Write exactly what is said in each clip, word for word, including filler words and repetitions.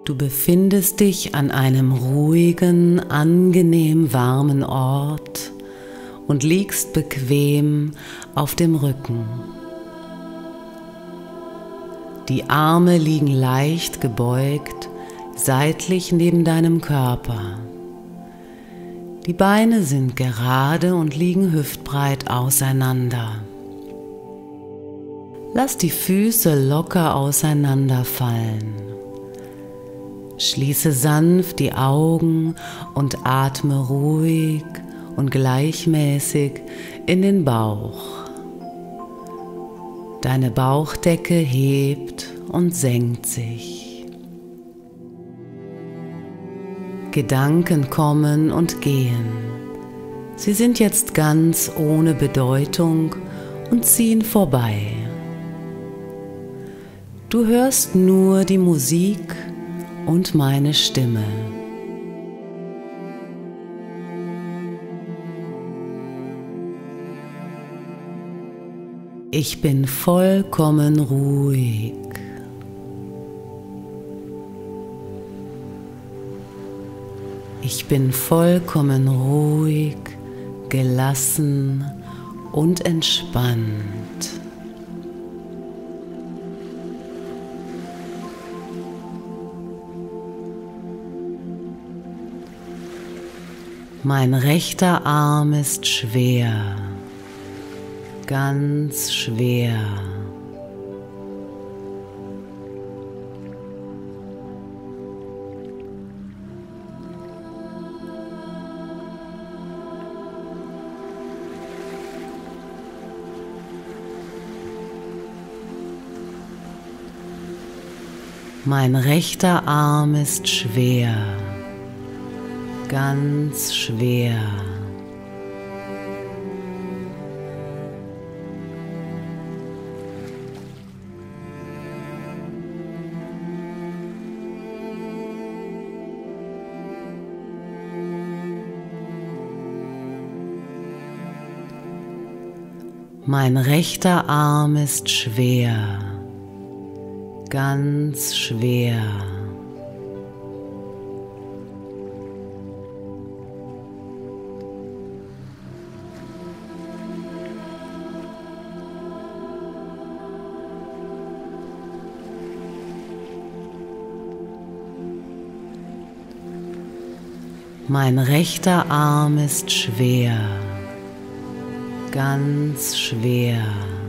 Du befindest dich an einem ruhigen, angenehm warmen Ort und liegst bequem auf dem Rücken. Die Arme liegen leicht gebeugt, seitlich neben deinem Körper. Die Beine sind gerade und liegen hüftbreit auseinander. Lass die Füße locker auseinanderfallen. Schließe sanft die Augen und atme ruhig und gleichmäßig in den Bauch. Deine Bauchdecke hebt und senkt sich. Gedanken kommen und gehen. Sie sind jetzt ganz ohne Bedeutung und ziehen vorbei. Du hörst nur die Musik und meine Stimme. Ich bin vollkommen ruhig. Ich bin vollkommen ruhig, gelassen und entspannt. Mein rechter Arm ist schwer, ganz schwer. Mein rechter Arm ist schwer, ganz schwer. Mein rechter Arm ist schwer, ganz schwer. Mein rechter Arm ist schwer, ganz schwer.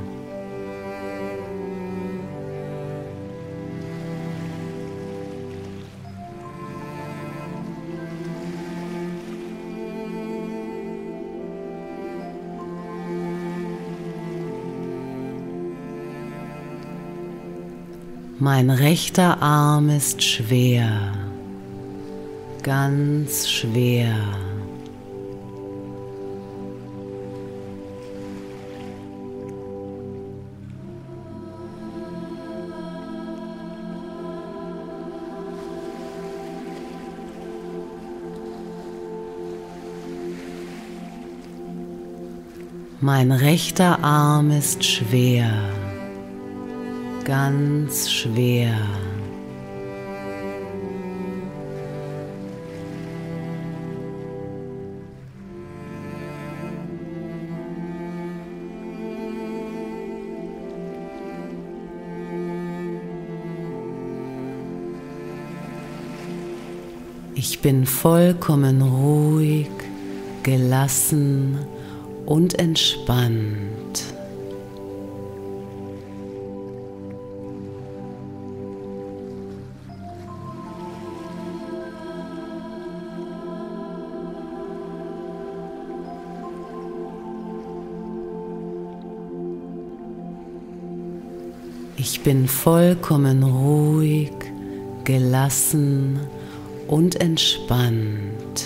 Mein rechter Arm ist schwer, ganz schwer. Mein rechter Arm ist schwer, ganz schwer. Ich bin vollkommen ruhig, gelassen und entspannt. Ich bin vollkommen ruhig, gelassen und entspannt.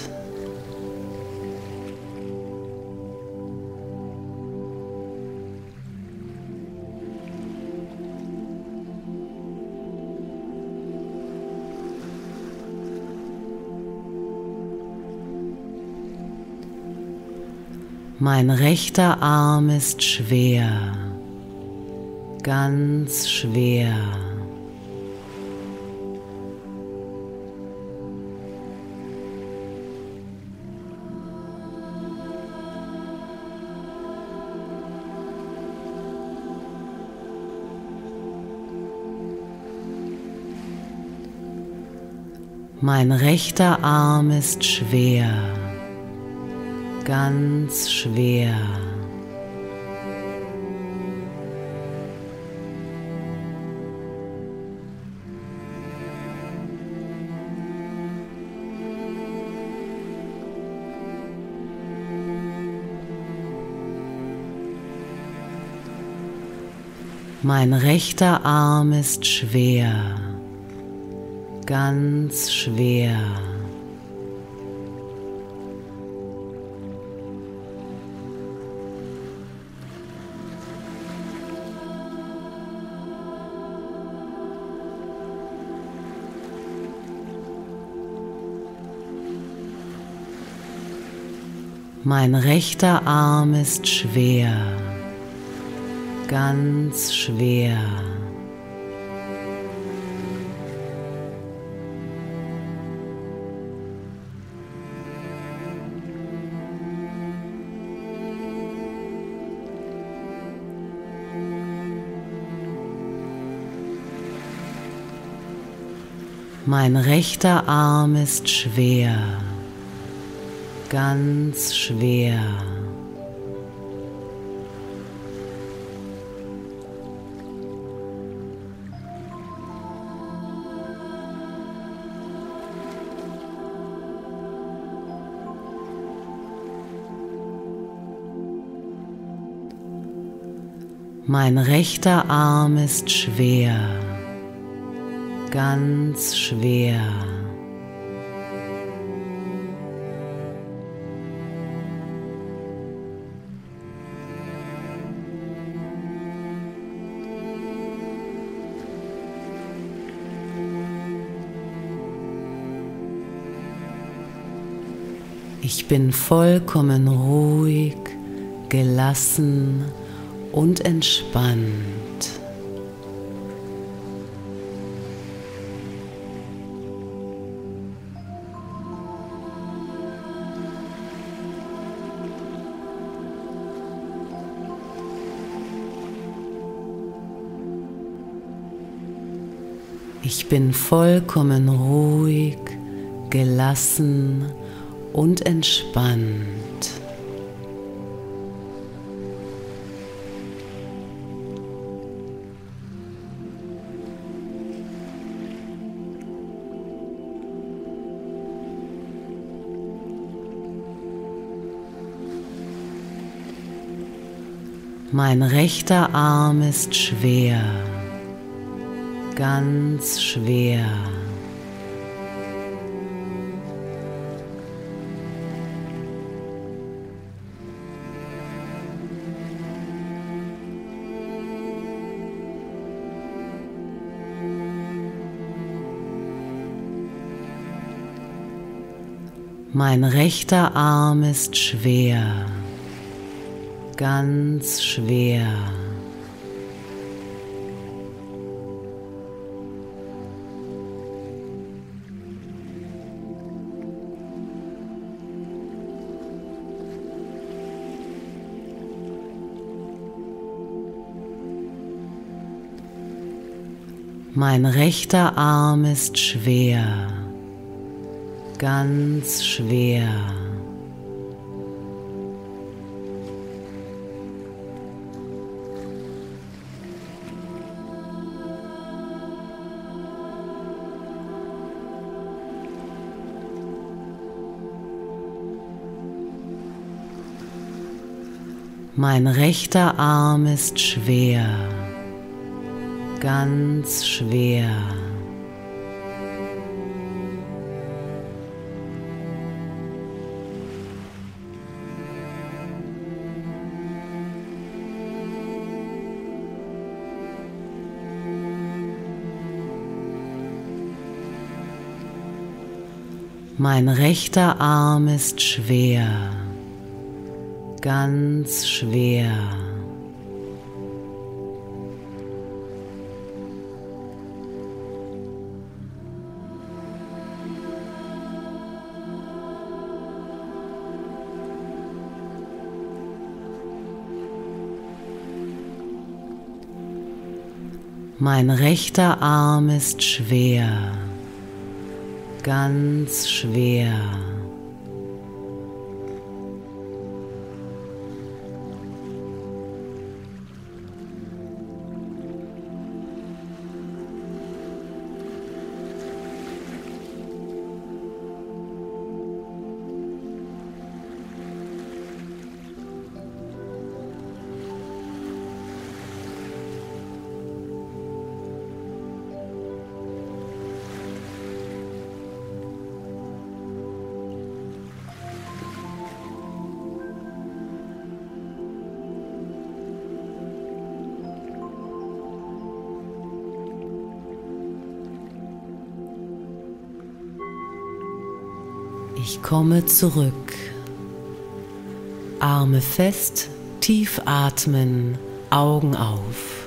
Mein rechter Arm ist schwer, ganz schwer. Mein rechter Arm ist schwer, ganz schwer. Mein rechter Arm ist schwer, ganz schwer. Mein rechter Arm ist schwer, ganz schwer. Mein rechter Arm ist schwer, ganz schwer. Mein rechter Arm ist schwer, ganz schwer. Ich bin vollkommen ruhig, gelassen und entspannt. Ich bin vollkommen ruhig, gelassen und entspannt. Mein rechter Arm ist schwer, ganz schwer. Mein rechter Arm ist schwer, ganz schwer. Mein rechter Arm ist schwer, ganz schwer. Mein rechter Arm ist schwer, ganz schwer. Mein rechter Arm ist schwer, ganz schwer. Mein rechter Arm ist schwer, ganz schwer. Ich komme zurück. Arme fest, tief atmen, Augen auf.